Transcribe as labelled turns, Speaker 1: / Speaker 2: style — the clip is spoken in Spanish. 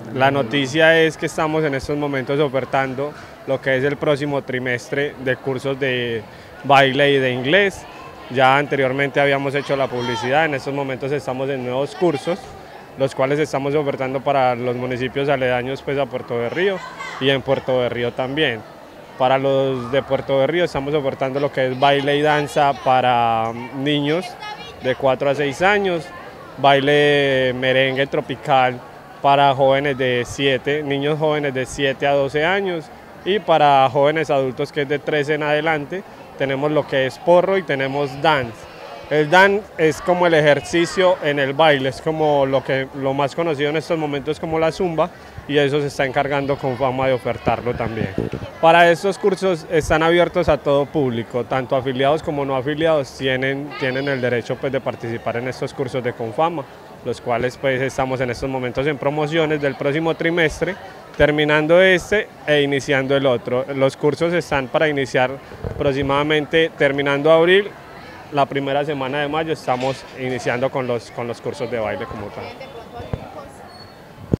Speaker 1: La noticia es que estamos en estos momentos ofertando lo que es el próximo trimestre de cursos de baile y de inglés. Ya anteriormente habíamos hecho la publicidad, en estos momentos estamos en nuevos cursos, los cuales estamos ofertando para los municipios aledaños pues, a Puerto de Río y en Puerto de Río también. Para los de Puerto de Río estamos ofertando lo que es baile y danza para niños de 4 a 6 años, baile merengue tropical para jóvenes de 7, niños jóvenes de 7 a 12 años y para jóvenes adultos que es de 13 en adelante tenemos lo que es porro y tenemos dance. El dance es como el ejercicio en el baile, es como lo más conocido en estos momentos como la zumba y eso se está encargando Confama de ofertarlo también. Para estos cursos están abiertos a todo público, tanto afiliados como no afiliados tienen el derecho pues, de participar en estos cursos de Confama, los cuales pues, estamos en estos momentos en promociones del próximo trimestre, terminando este e iniciando el otro. Los cursos están para iniciar aproximadamente terminando abril, la primera semana de mayo estamos iniciando con los cursos de baile como tal.